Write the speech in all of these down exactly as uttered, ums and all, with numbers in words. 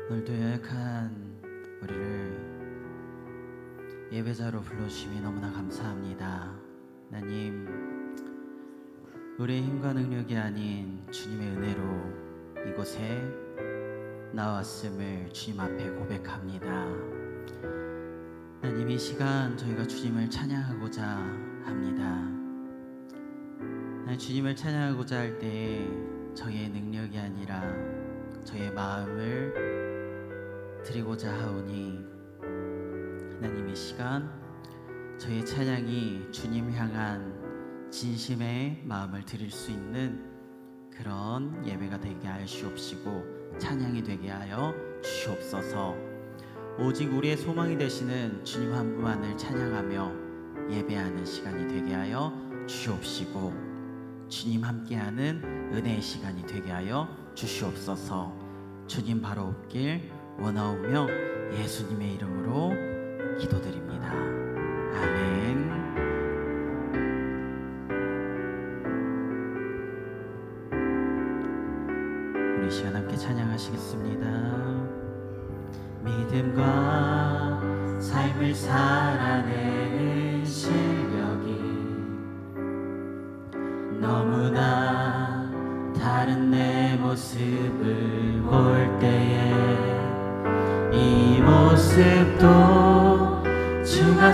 오늘도 연약한 우리를 예배자로 불러주심이 너무나 감사합니다. 하나님, 우리의 힘과 능력이 아닌 주님의 은혜로 이곳에 나왔음을 주님 앞에 고백합니다. 하나님, 이 시간 저희가 주님을 찬양하고자 합니다. 하나님, 주님을 찬양하고자 할 때 저희의 능력이 아니라 저희의 마음을 드리고자 하오니, 하나님, 이 시간 저희의 찬양이 주님 향한 진심의 마음을 드릴 수 있는 그런 예배가 되게 하여 주옵시고 찬양이 되게 하여 주옵소서. 오직 우리의 소망이 되시는 주님 한 분만을 찬양하며 예배하는 시간이 되게 하여 주옵시고, 주님 함께하는 은혜의 시간이 되게 하여 주시옵소서. 주님 바로 없길 원하오며 예수님의 이름으로 기도드립니다. 아멘. 우리 시간 함께 찬양하시겠습니다. 믿음과 삶을 살아내는 실력이 너무나 다른 내 모습을 볼 때에 이 모습도 주가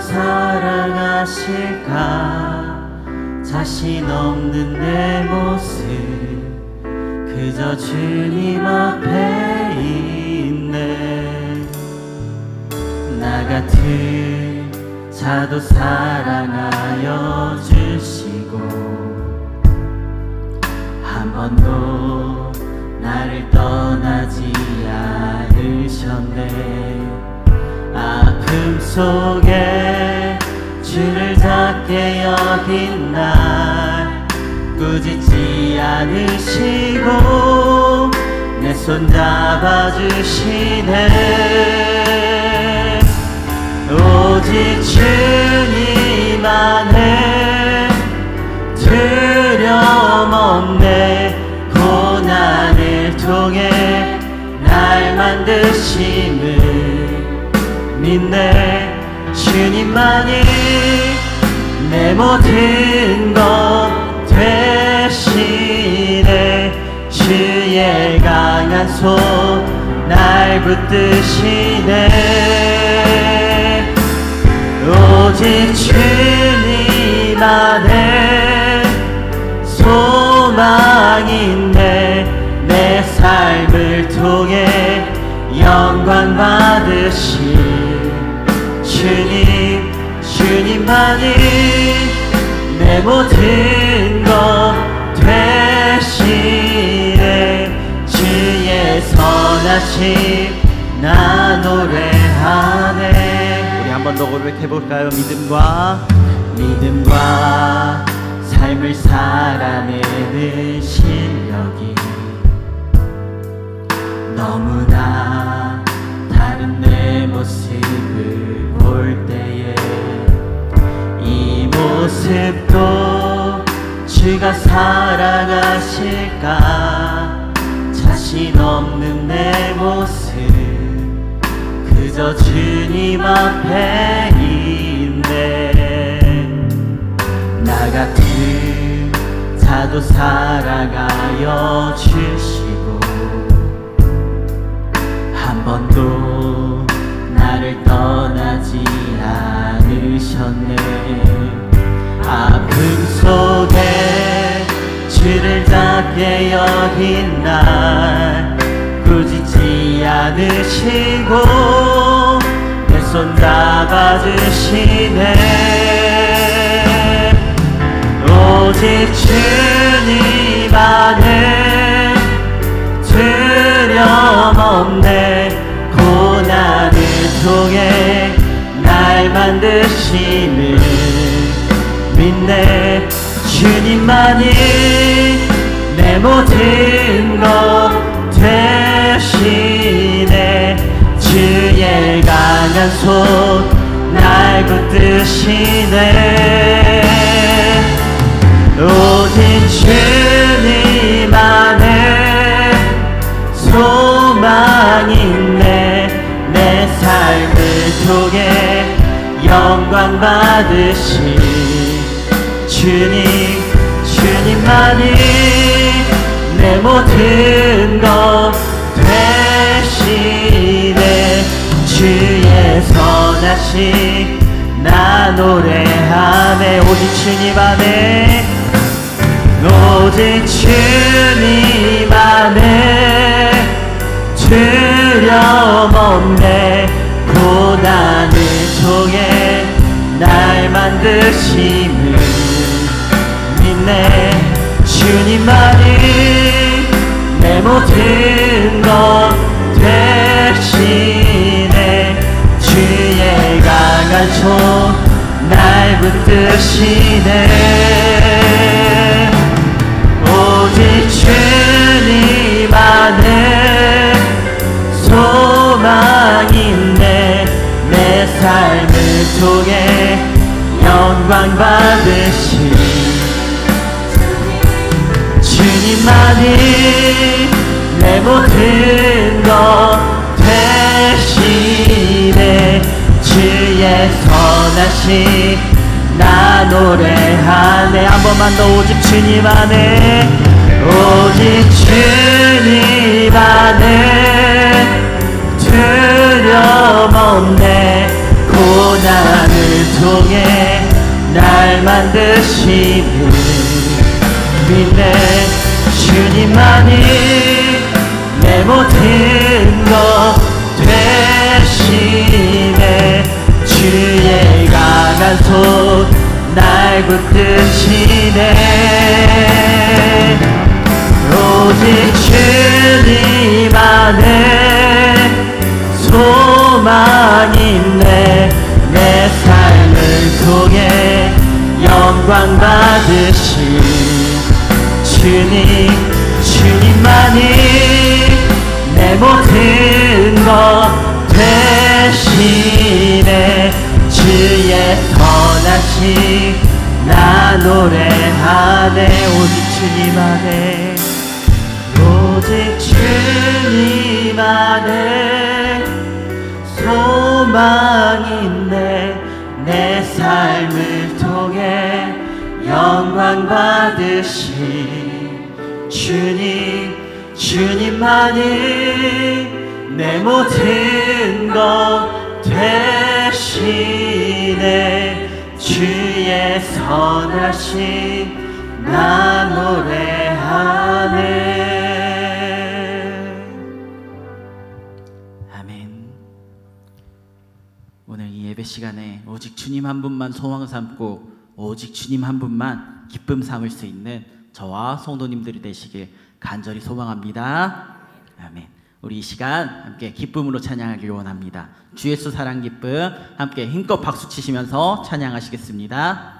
사랑하실까? 자신 없는 내 모습 그저 주님 앞에 있네. 나 같은 자도 사랑하여 주시고 한 번도 나를 떠나지 않으셨네. 아픔 속에 주를 작게 여긴 날 꾸짖지 않으시고 내 손 잡아주시네. 오직 주님 안에 두려움 없네. 고난을 통해 날 만드심을 믿네. 주님만이 내 모든 것 되시네. 주의 강한 손 날 붙드시네. 오직 주님 안에 소망이 있네. 내 삶을 통해 영광 받으신 주님, 주님만이 내 모든 것 되시네. 주의 선하심 나 노래하네. 우리 한 번 더 고백해볼까요? 믿음과 믿음과 삶을 살아내는 실력이 너무나 다른 내 모습을 볼 때에 이 모습도 주가 사랑하실까? 자신 없는 내 모습 그저 주님 앞에 있네. 나 같은 자도 사랑하여 주시고 한 번도 나를 떠나지 않으셨네. 아픔 속에 주를 작게 여긴 날 꾸짖지 않으시고 내 손 잡아주시네. 오직 주님 안에 두려움 없네. 고난을 통해 날 만드심을 믿네. 주님만이 내 모든 것 되시네. 주의 강한 손 날 붙드시네. 오직 주님 안에 소망이 있네. 영광 받으신 주님, 주님만이 내 모든 것 되시네. 주의 선하심 나 노래하네. 오직 주님 안에, 오직 주님 안에 두려움 없네. 고난을 통해 날 만드심을 믿네. 주님만이 내 모든 것 되시네. 주의 강한 손 날 붙드시네. 오직 주님 안에 소망 있네. 내 삶을 통해 영광 받으신 주님만이 내 모든 것 되시네. 주의 선하심 나 노래하네. 한 번만 더. 오직 주님 안에, 오직 주님 안에 두려움 없네. 고난을 통해 날 만드심을 믿네. 주님만이 내 모든 것 되시네. 주의 강한 손 날 붙드시네. 오직 주님 안에 소망 있네. 내 삶을 통해 영광 받으신 주님, 주님만이 내 모든 것 되시네. 주의 선하심 나 노래하네. 오직 주님 안에, 오직 주님 안에 소망 있네. 내 삶을 통해 영광 받으신 주님, 주님만이 내 모든 것 되시네. 주의 선하심 나 노래하네. 아멘. 오늘 이 예배 시간에 오직 주님 한 분만 소망 삼고 오직 주님 한 분만 기쁨 삼을 수 있는 저와 성도님들이 되시길 간절히 소망합니다. 아멘. 우리 이 시간 함께 기쁨으로 찬양하길 원합니다. 주 예수 사랑 기쁨 함께 힘껏 박수 치시면서 찬양하시겠습니다.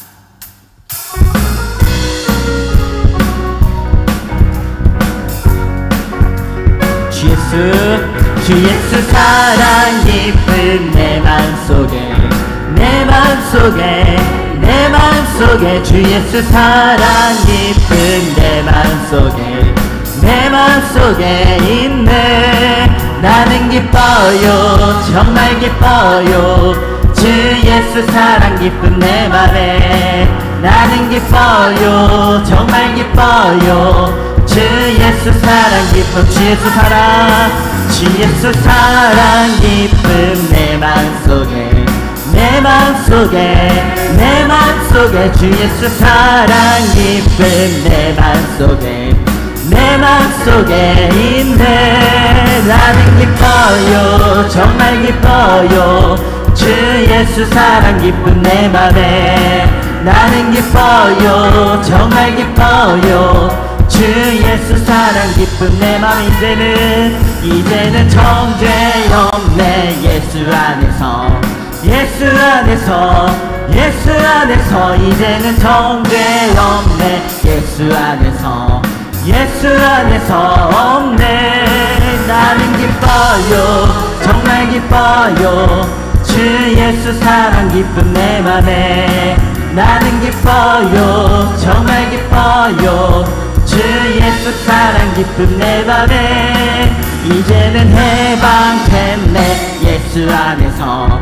주 예수, 주 예수 사랑 기쁨 내 맘속에, 내 맘속에, 내 맘속에 주 예수 사랑 기쁨 내 맘속에, 내 맘속에 있네. 나는 기뻐요, 정말 기뻐요. 주 예수 사랑 기쁨 내 맘에. 나는 기뻐요, 정말 기뻐요. 주 예수 사랑 기쁨, 주 예수 사랑, 주 예수 사랑 기쁨 내 맘속에, 내 맘속에, 내 맘속에 주 예수 사랑 기쁨 내 맘속에, 내 맘속에 있네. 나는 기뻐요, 정말 기뻐요. 주 예수 사랑 기쁨 내 맘에. 나는 기뻐요, 정말 기뻐요. 주 예수 사랑 기쁨 내 맘. 이제는 이제는 정죄 없네. 예수 안에서, 예수 안에서, 예수 안에서 이제는 정죄 없네. 예수 안에서, 예수 안에서 없네. 나는 기뻐요, 정말 기뻐요. 주 예수 사랑 기쁨 내 맘에. 나는 기뻐요, 정말 기뻐요. 주 예수 사랑 기쁨 내 맘에. 이제는 해방됐네. 예수 안에서,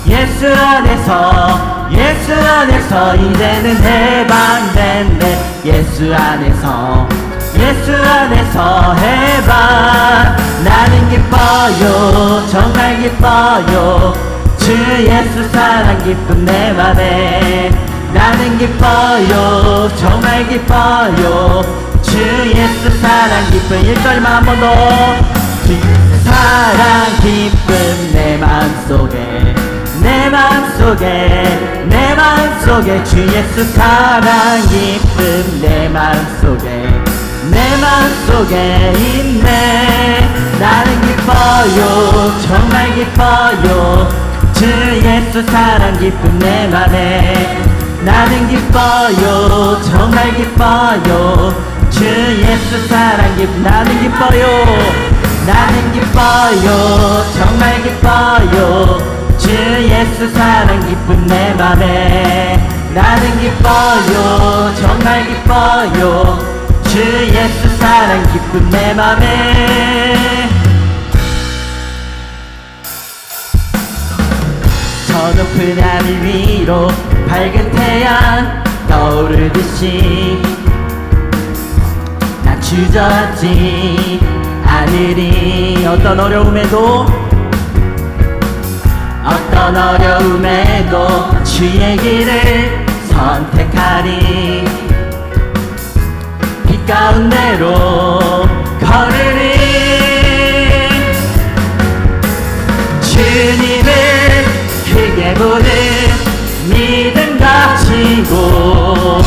예수 안에서 예수 안에서 이제는 해방됐네. 예수 안에서 예수 안에서 해방. 나는 기뻐요 정말 기뻐요 주 예수 사랑 기쁨 내 맘에. 나는 기뻐요 정말 기뻐요 주 예수 사랑 기쁨. 일 절만 한 번 더. 사랑 기쁨 내 맘속에 내 맘속에 내 맘속에 주 예수 사랑 기쁨 내 맘속에 내 맘속에 있네. 나는 기뻐요 정말 기뻐요 주 예수 사랑 기쁨 내 맘에. 나는 기뻐요 정말 기뻐요 주 예수 사랑 기쁨. 나는 기뻐요 나는 기뻐요 정말 기뻐요 주 예수 사랑 기쁨 내 맘에. 나는 기뻐요 정말 기뻐요 주 예수 사랑 기쁨 내 맘에. 저 높은 하늘 위로 밝은 태양 떠오르듯이 난 주저앉지 않으리. 어떤 어려움에도 어떤 어려움에도 주의 길을 선택하리. 빛 가운데로 걸으리. 주님을 크게 보는 믿음 가지고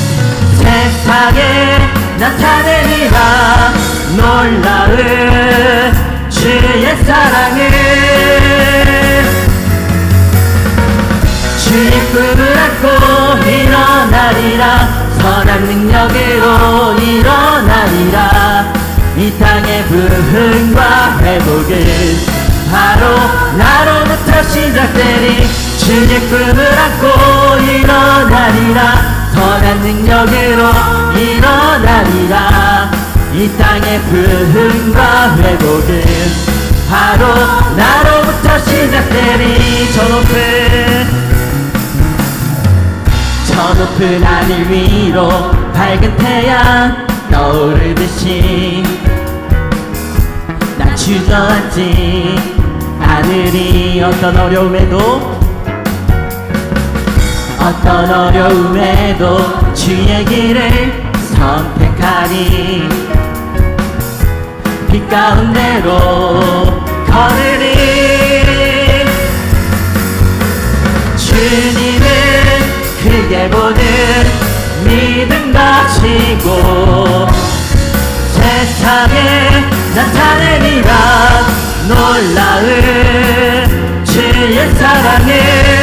세상에 나타내리라 놀라운 주의 사랑을. 주의 꿈을 안고 일어나리라. 선한 능력으로 일어나리라. 이 땅의 부흥과 회복은 바로 나로부터 시작되리. 주의 꿈을 안고 일어나리라. 선한 능력으로 일어나리라. 이 땅의 부흥과 회복은 바로 나로부터 시작되리. 저 높은 저 높은 하늘 위로 밝은 태양 떠오르듯이 난 주저앉지 않으리. 어떤 어려움에도 어떤 어려움에도 주의 길을 선택하리. 빛 가운데로 걸으리. 주님을 크게 보는 믿음 가지고 세상에 나타내리라. 놀라운 주의 사랑을.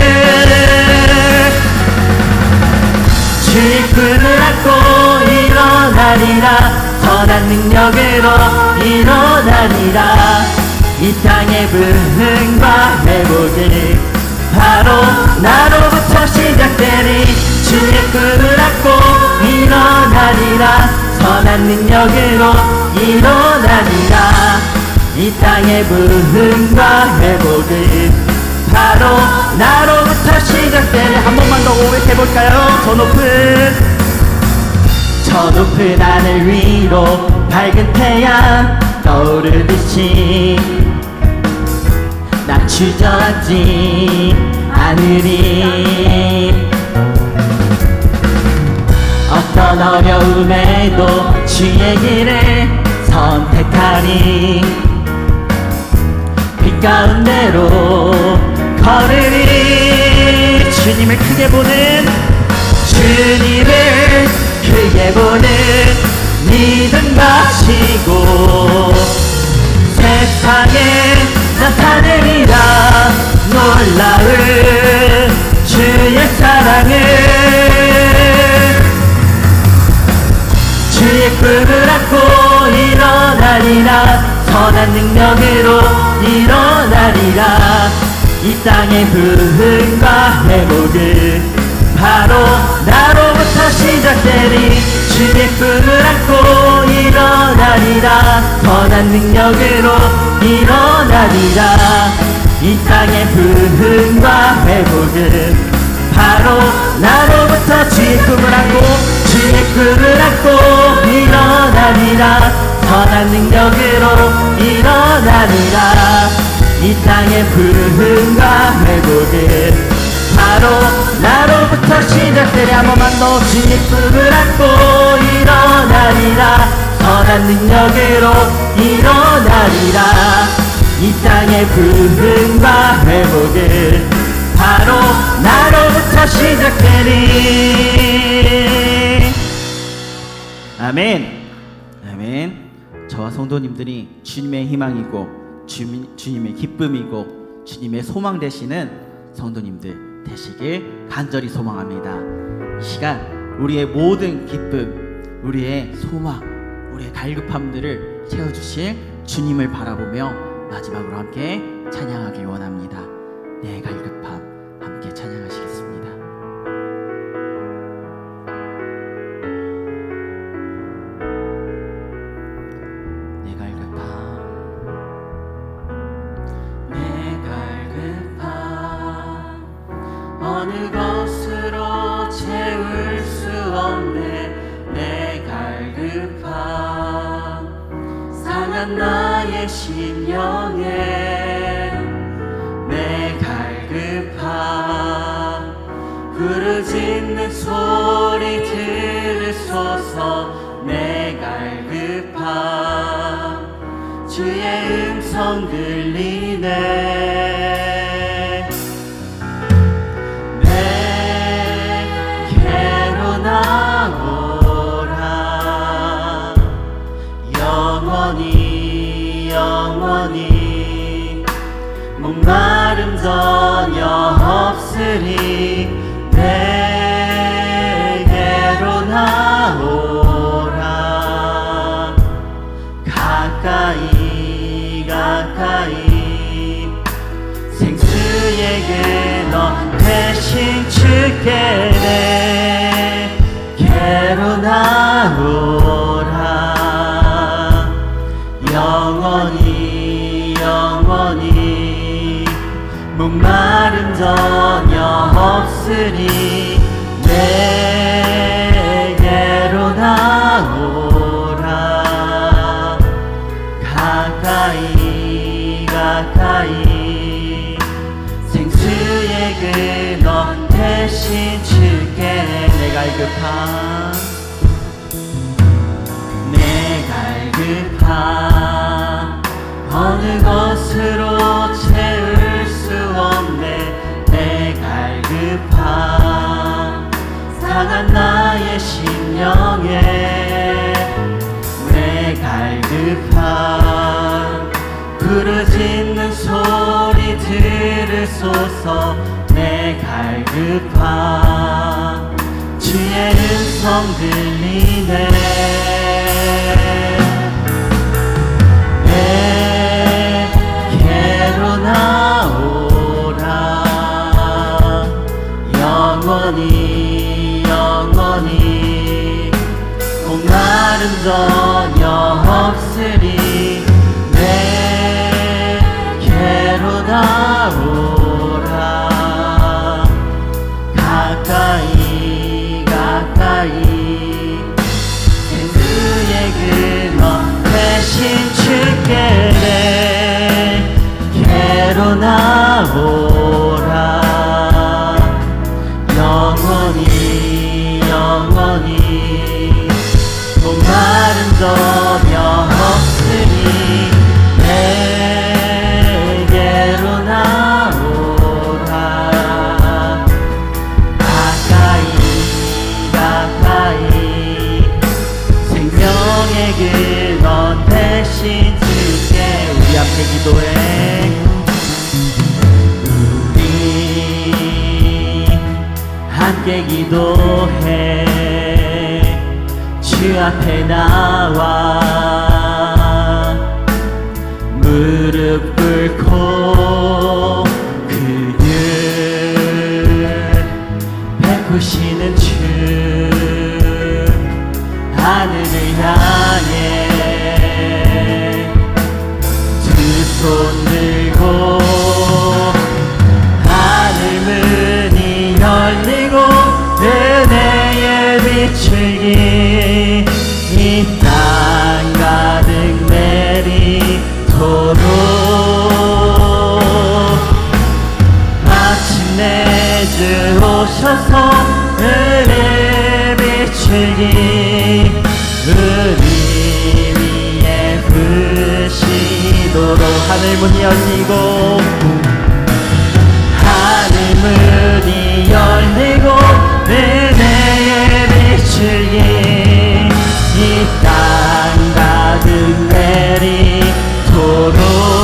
주의 꿈을 안고 일어나리라. 선한 능력으로 일어나리라. 이 땅의 부흥과 회복이 바로 나로부터 시작되리. 주의 꿈을 안고 일어나리라. 선한 능력으로 일어나리라. 이 땅의 부흥과 회복이 바로 나로부터 시작되리. 한 번만 더 고백해볼까요? 저 높은 저 높은 하늘 위로 밝은 태양 떠오르듯이 난 주저앉지 않으리. 어떤 어려움에도 주의 길을 선택하리. 빛 가운데로 걸으리. 주님을 크게 보는 주님을 크게 보는 믿음 가지고 세상에 나타내리라. 놀라운 주의 사랑을. 주의 꿈을 안고 일어나리라. 선한 능력으로 일어나리라. 이 땅의 부흥과 회복은 바로 나로부터 시작되리. 주의 꿈을 안고 일어나리라. 선한 능력으로 일어나리라. 이 땅의 부흥과 회복은 바로 나로부터 주의 꿈을 안고 주의 꿈을 안고 일어나리라. 선한 능력으로 일어나리라. 이 땅의 부흥과 회복은 바로 나로부터 시작되리. 한 번만 더 주의 꿈을 안고 일어나리라. 선한 능력으로 일어나리라. 이 땅의 부흥과 회복은 바로 나로부터 시작되리. 아멘. 아멘. 저와 성도님들이 주님의 희망이고 주님, 주님의 기쁨이고 주님의 소망 되시는 성도님들 되시길 간절히 소망합니다. 이 시간 우리의 모든 기쁨, 우리의 소망, 우리의 갈급함들을 채워주실 주님을 바라보며 마지막으로 함께 찬양하길 원합니다. 내 갈급함 함께 찬양하시겠습니다. 내 갈급함, 내 갈급함 어느 것으로 채울 수 없네. 내 갈급함 상한 나의 심령에 내 갈급함 부르짖는 소리 들으소서. 내 갈급함 주의 음성 들리네. 내게로 나오라. 영원히 영원히 목마름 전혀 없으리. 내게로 나오라. 가까이 가까이 생수에게 너 대신 줄게. 내게로 나오라. 영원히 영원히 목마름 전혀 없으리. 내게로 나오라. 가까이 가까이 생수의 그 너 대신 줄게. 내 갈급함, 내 갈급함 어느 것으로 채울 수 없네. 내 갈급함 상한 나의 심령에 내 갈급함 부르짖는 소리 들으소서. 내 갈급함 주의 음성 들리네. 내게로 나오라. 영원히 영원히 목마름 전혀 없으리. 내게로 나오라. 가까이 가까이 생수의 그 너 대신 줄게. 내게로 나오라. 영원히 영원히 목마름 전혀 없으니. 내게로 나오라. 가까이 가까이 생명의 길 너 대신 줄게. 우리 앞에 기도해. 우리 함께 기도해. 주 앞에 나와 무릎 꿇고 그늘 베푸시는 주 하늘을 향해 두 손 들고 하늘 문이 열리고 하늘 문이 열리고 은혜의 빛을 이 땅 가득 내리도록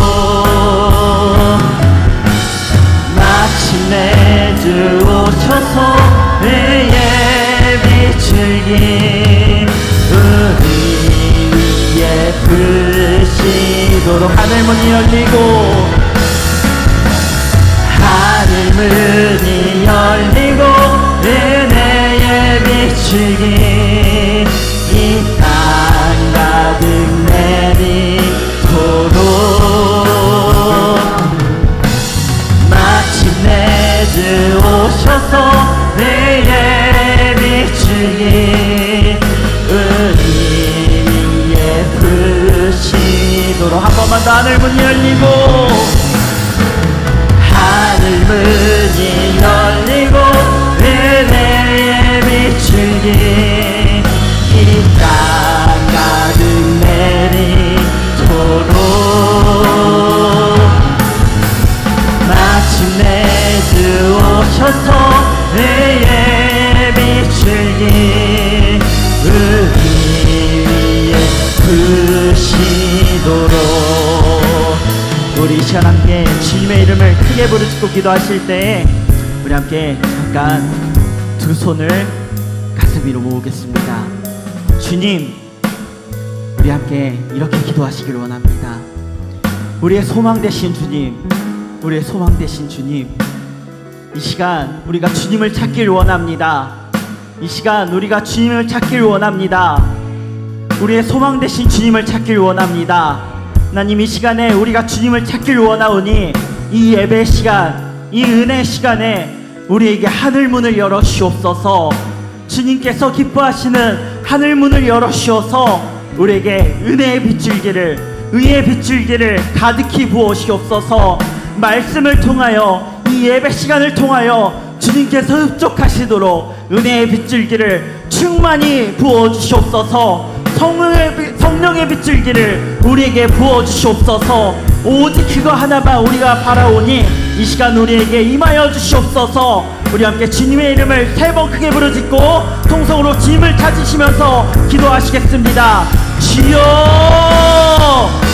마침내 주 오셔서 의의 빛을 우리 위에 부으시도록 하늘 문이 열리고 하늘 문이 열리고 은혜의 빛을 이 땅 가득 내리도록 마침내 주 오셔서 의의 빛을 우리 위에 부으시도록 한 번만 더 하늘 문이 열리고 하늘 문이 열리고 은혜의 빛을 이 땅 가득 내리도록 마침내 주 오셔서 의의 빛을 우리 위에 부으시도록 우리 이 시간 함께 주님의 이름을 크게 부르짖고 기도하실 때 우리 함께 잠깐 두 손을 가슴 위로 모으겠습니다. 주님, 우리 함께 이렇게 기도하시길 원합니다. 우리의 소망 되신 주님, 우리의 소망 되신 주님, 이 시간 우리가 주님을 찾길 원합니다. 이 시간 우리가 주님을 찾길 원합니다. 우리의 소망 되신 주님을 찾길 원합니다. 하나님, 이 시간에 우리가 주님을 찾길 원하오니 이 예배 시간, 이 은혜 시간에 우리에게 하늘 문을 열어 주옵소서. 주님께서 기뻐하시는 하늘 문을 열어 주셔서 우리에게 은혜의 빗줄기를, 의의 빗줄기를 가득히 부어주옵소서. 말씀을 통하여 이 예배 시간을 통하여 주님께서 흡족하시도록 은혜의 빗줄기를 충만히 부어주시옵소서. 성령의, 성령의 빗줄기를 우리에게 부어주시옵소서. 오직 그거 하나만 우리가 바라오니 이 시간 우리에게 임하여 주시옵소서. 우리 함께 주님의 이름을 세 번 크게 부르짖고 통성으로 주님을 찾으시면서 기도하시겠습니다. 주여